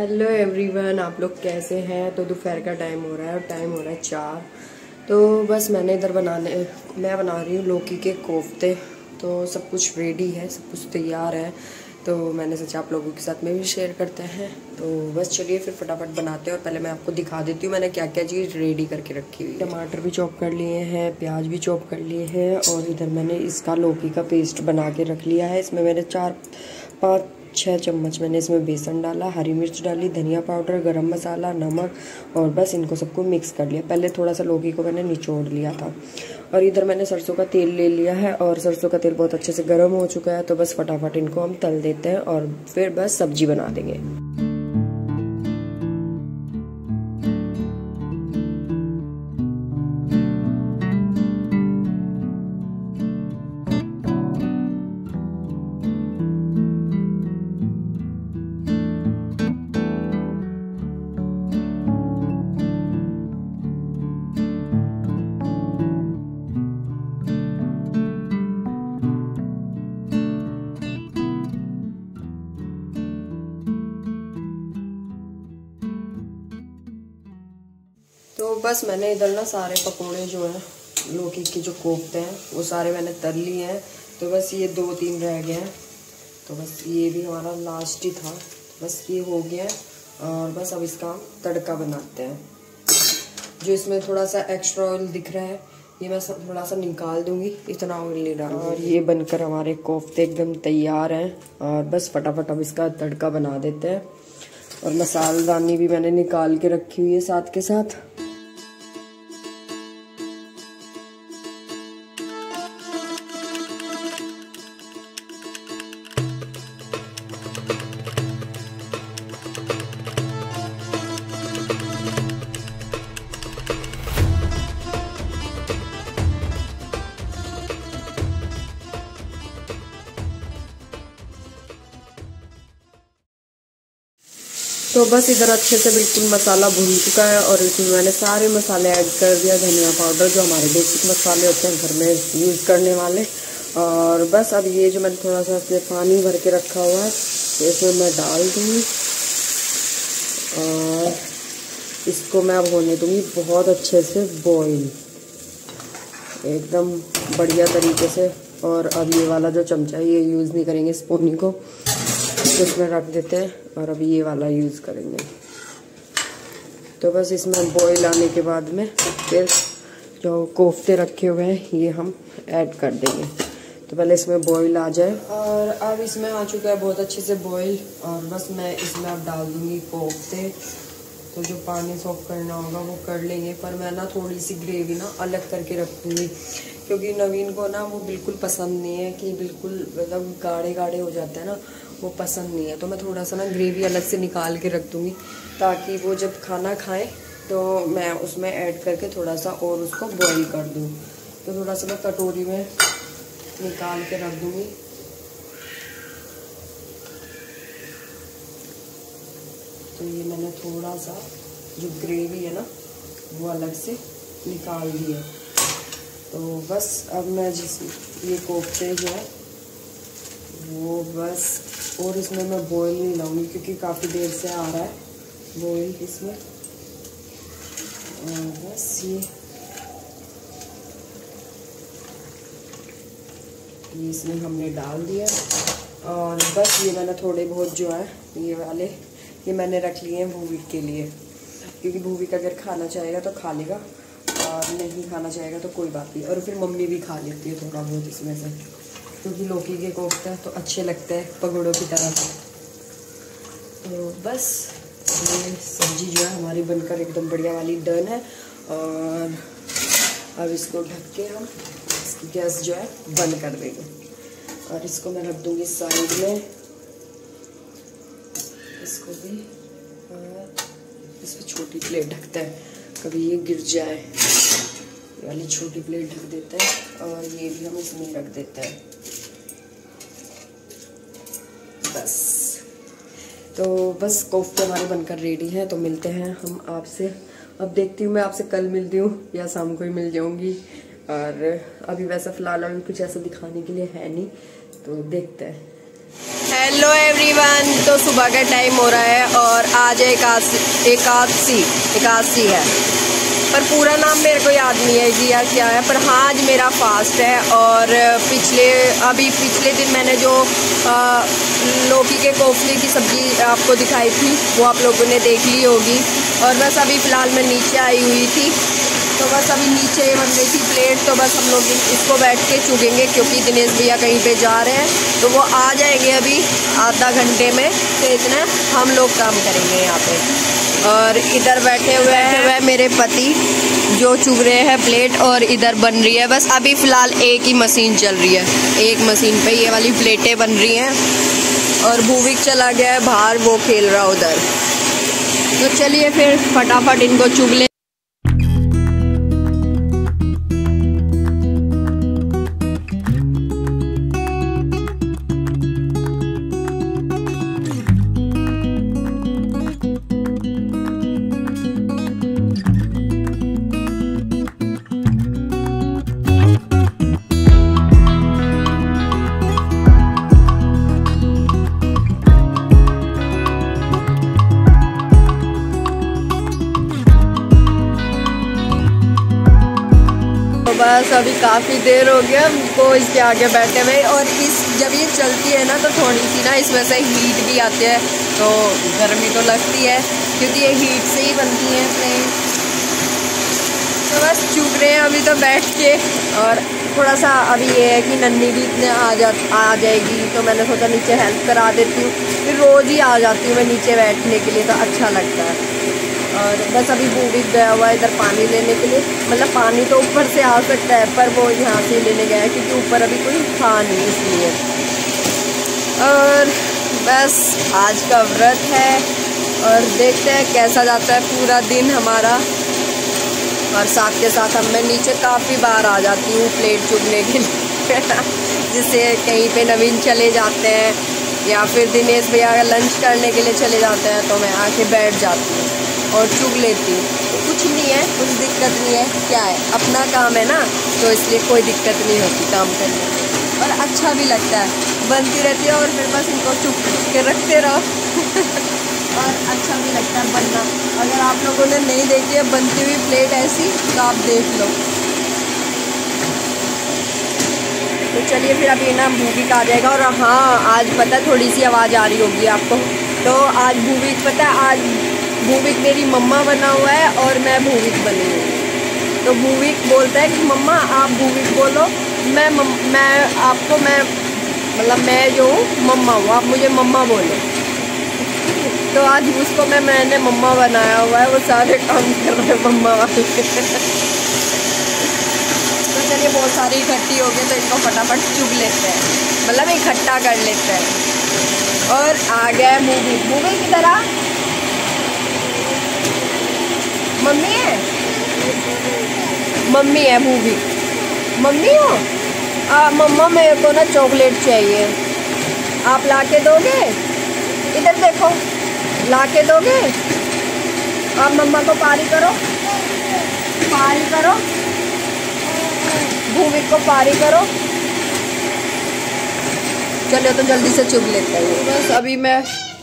Hello everyone, आप लोग कैसे हैं। तो दोपहर का टाइम हो रहा है और टाइम हो रहा है 4। तो बस मैं बना रही हूँ लौकी के कोफ्ते। तो सब कुछ रेडी है, सब कुछ तैयार है। तो मैंने सोचा आप लोगों के साथ में भी शेयर करते हैं। तो बस चलिए फिर फटाफट बनाते हैं। और पहले मैं आपको दिखा देती हूँ मैंने क्या क्या चीज़ रेडी करके रखी हुई है। टमाटर भी चॉप कर लिए हैं, प्याज भी चॉप कर लिए हैं, और इधर मैंने इसका लौकी का पेस्ट बना के रख लिया है। इसमें मैंने 4-5-6 चम्मच मैंने इसमें बेसन डाला, हरी मिर्च डाली, धनिया पाउडर, गरम मसाला, नमक, और बस इनको सबको मिक्स कर लिया। पहले थोड़ा सा लौकी को मैंने निचोड़ लिया था। और इधर मैंने सरसों का तेल ले लिया है और सरसों का तेल बहुत अच्छे से गर्म हो चुका है। तो बस फटाफट इनको हम तल देते हैं और फिर बस सब्जी बना देंगे। तो बस मैंने इधर ना सारे पकोड़े जो हैं लौकी के जो कोफ्ते हैं वो सारे मैंने तल लिए हैं। तो बस ये 2-3 रह गए हैं। तो बस ये भी हमारा लास्ट ही था। तो बस ये हो गया है और बस अब इसका हम तड़का बनाते हैं। जो इसमें थोड़ा सा एक्स्ट्रा ऑयल दिख रहा है ये मैं सब थोड़ा सा निकाल दूंगी, इतना ऑयल नहीं डालूंगी। और ये बनकर हमारे कोफ्ते एकदम तैयार हैं। और बस फटाफट अब इसका तड़का बना देते हैं। और मसालेदानी भी मैंने निकाल के रखी हुई है साथ के साथ। तो बस इधर अच्छे से बिल्कुल मसाला भून चुका है और इसमें मैंने सारे मसाले ऐड कर दिया। धनिया पाउडर जो हमारे बेसिक मसाले होते हैं घर में यूज़ करने वाले। और बस अब ये जो मैंने थोड़ा सा इसमें पानी भर के रखा हुआ है तो इसमें मैं डाल दूँगी और इसको मैं अब होने दूँगी बहुत अच्छे से बॉईल, एकदम बढ़िया तरीके से। और अब ये वाला जो चमचा है ये यूज़ नहीं करेंगे, स्पूनी को इसमें रख देते हैं और अभी ये वाला यूज़ करेंगे। तो बस इसमें बॉईल आने के बाद में फिर जो कोफ्ते रखे हुए हैं ये हम ऐड कर देंगे। तो पहले इसमें बॉईल आ जाए और अब इसमें आ चुका है बहुत अच्छे से बॉईल। और बस मैं इसमें अब डाल दूँगी कोफ्ते। तो जो पानी सॉक करना होगा वो कर लेंगे, पर मैं ना थोड़ी सी ग्रेवी ना अलग करके रखूँगी क्योंकि नवीन को ना वो बिल्कुल पसंद नहीं है कि बिल्कुल मतलब गाढ़े गाढ़े हो जाते हैं ना, वो पसंद नहीं है। तो मैं थोड़ा सा ना ग्रेवी अलग से निकाल के रख दूँगी ताकि वो जब खाना खाएं तो मैं उसमें ऐड करके थोड़ा सा और उसको बॉईल कर दूँ। तो थोड़ा सा मैं कटोरी में निकाल के रख दूँगी। तो ये मैंने थोड़ा सा जो ग्रेवी है ना वो अलग से निकाल दी है। तो बस अब मैं ये कोफ्ते जो है वो बस, और इसमें मैं बॉईल नहीं लाऊंगी क्योंकि काफ़ी देर से आ रहा है बॉईल इसमें। और बस ये इसमें हमने डाल दिया। और बस ये मैंने थोड़े बहुत जो है ये वाले ये मैंने रख लिए हैं भूविक के लिए, क्योंकि भूविक अगर खाना चाहेगा तो खा लेगा और नहीं खाना चाहेगा तो कोई बात नहीं। और फिर मम्मी भी खा लेती है थोड़ा बहुत इसमें से, क्योंकि लौकी के कोफ्ते तो अच्छे लगते हैं पकौड़ों की तरह। तो बस ये सब्जी जो है हमारी बनकर एकदम बढ़िया वाली डन है। और अब इसको ढक के हम गैस जो है बंद कर देंगे। और इसको मैं रख दूँगी साइड में, इसको भी। और इस पर छोटी प्लेट ढकते हैं, कभी ये गिर जाए, ये वाली छोटी प्लेट ढक देते हैं। और ये भी हम इसमें रख देते हैं बस। तो बस कोफ्ते हमारे बनकर रेडी हैं। तो मिलते हैं हम आपसे, अब देखती हूँ मैं आपसे कल मिलती हूँ या शाम को ही मिल जाऊँगी। और अभी वैसा फ़िलहाल अभी कुछ ऐसा दिखाने के लिए है नहीं, तो देखते हैं। Hello everyone. तो सुबह का टाइम हो रहा है और आज एकादशी है, पर पूरा नाम मेरे को याद नहीं है कि यार क्या है। पर हाँ, आज मेरा फास्ट है। और पिछले दिन मैंने जो लौकी के कोफ्ते की सब्ज़ी आपको दिखाई थी वो आप लोगों ने देख ली होगी। और बस अभी फ़िलहाल मैं नीचे आई हुई थी, तो बस अभी नीचे बन गई थी प्लेट। तो बस हम लोग इसको बैठ के चुगेंगे क्योंकि दिनेश भैया कहीं पे जा रहे हैं, तो वो आ जाएंगे अभी आधा घंटे में। तो इतना हम लोग काम करेंगे यहाँ पे। और इधर बैठे हुए हैं मेरे पति जो चुग रहे हैं प्लेट, और इधर बन रही है। बस अभी फ़िलहाल एक ही मशीन चल रही है, एक मशीन पे ये वाली प्लेटें बन रही हैं। और भूविक चला गया है बाहर, वो खेल रहा उधर। तो चलिए फिर फटाफट इनको चुग ले। बस अभी काफ़ी देर हो गया हमको इसके आगे बैठे हुए। और जब ये चलती है ना तो थोड़ी सी ना इसमें से हीट भी आती है, तो गर्मी तो लगती है क्योंकि ये हीट से ही बनती है फ्लेम। तो बस चुग रहे हैं अभी तो बैठ के। और थोड़ा सा अभी ये है कि नन्ही भी इतने आ जाएगी, तो मैंने सोचा नीचे हेल्प करा देती हूँ। फिर रोज़ ही आ जाती हूँ मैं नीचे बैठने के लिए, तो अच्छा लगता है। और बस अभी भूविक गया हुआ है इधर पानी लेने के लिए। मतलब पानी तो ऊपर से आ सकता है, पर वो यहाँ से लेने गया है क्योंकि ऊपर अभी कोई था नहीं, इसलिए। और बस आज का व्रत है और देखते हैं कैसा जाता है पूरा दिन हमारा। और साथ के साथ मैं नीचे काफ़ी बार आ जाती हूँ प्लेट चुगने के लिए जिससे कहीं पे नवीन चले जाते हैं या फिर दिनेश भैया लंच करने के लिए चले जाते हैं, तो मैं आके बैठ जाती हूँ और चुग लेती हूँ। तो कुछ नहीं है, कुछ दिक्कत नहीं है, क्या है अपना काम है ना, तो इसलिए कोई दिक्कत नहीं होती काम करने में। और अच्छा भी लगता है, बनती रहती है और फिर बस इनको चुग के रखते रहो और अच्छा भी लगता है बनना। अगर आप लोगों ने नहीं देखी है बनती हुई प्लेट ऐसी, तो आप देख लो। तो चलिए फिर अभी ना भूविक आ जाएगा। और हाँ, आज पता थोड़ी सी आवाज़ आ रही होगी आपको, तो आज भूविक पता है, आज भूविक मेरी मम्मा बना हुआ है और मैं भूविक बनी हूँ। तो भूविक बोलता है कि मम्मा आप भूविक बोलो, मैं जो हूँ मम्मा हूँ, आप मुझे मम्मा बोलो। तो आज उसको मैंने मम्मा बनाया हुआ है, वो सारे काम कर रहे हैं मम्मा वाले तो चलिए बहुत सारी इकट्ठी हो गई, तो इनको फटाफट चुग लेते हैं, मतलब इकट्ठा कर लेते हैं। और आ गया भूविक। भूविक किधर आ, मम्मी है, मम्मी है भूविक, मम्मी हो। मम्मा मेरे को ना चॉकलेट चाहिए, आप लाके दोगे? इधर देखो, लाके दोगे? आप मम्मा को पारी करो, पारी करो, भूविक को पारी करो। चलो तो जल्दी से चुग लेते हैं। बस अभी मैं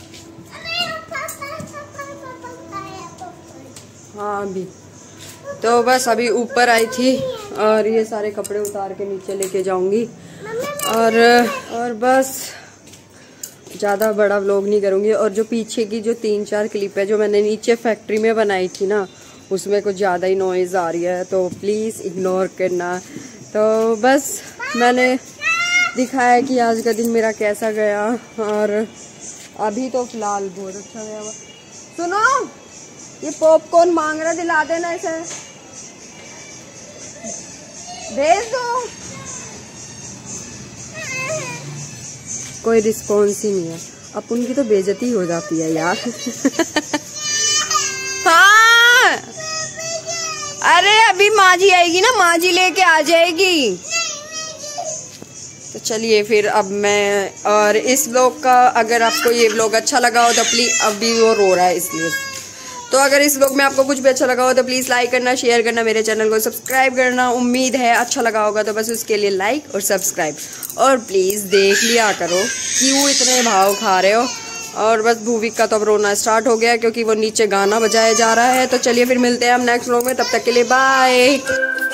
हाँ अभी तो बस अभी ऊपर आई थी और ये सारे कपड़े उतार के नीचे लेके जाऊंगी। और बस ज़्यादा बड़ा व्लॉग नहीं करूँगी। और जो पीछे की जो 3-4 क्लिप है जो मैंने नीचे फैक्ट्री में बनाई थी ना, उसमें कुछ ज़्यादा ही नॉइज़ आ रही है, तो प्लीज़ इग्नोर करना। तो बस मैंने दिखाया कि आज का दिन मेरा कैसा गया। और अभी तो फ़िलहाल बहुत अच्छा गया। सुनो, ये पॉपकॉर्न मांग रहा, दिला देना इसे, भेज दो। कोई रिस्पॉन्स ही नहीं है, अब उनकी तो बेइज्जती हो जाती है यार हाँ, अरे अभी माँ जी आएगी ना, माँ जी लेके आ जाएगी। तो चलिए फिर अब मैं, और इस व्लॉग का अगर आपको ये व्लॉग अच्छा लगा हो तो प्लीज, अभी वो रो रहा है इसलिए, तो अगर इस व्लॉग में आपको कुछ भी अच्छा लगा हो तो प्लीज़ लाइक करना, शेयर करना, मेरे चैनल को सब्सक्राइब करना। उम्मीद है अच्छा लगा होगा, तो बस उसके लिए लाइक और सब्सक्राइब। और प्लीज़ देख लिया करो क्यों इतने भाव खा रहे हो। और बस भूविक का तो अब रोना स्टार्ट हो गया क्योंकि वो नीचे गाना बजाया जा रहा है। तो चलिए फिर मिलते हैं हम नेक्स्ट व्लॉग में, तब तक के लिए बाय।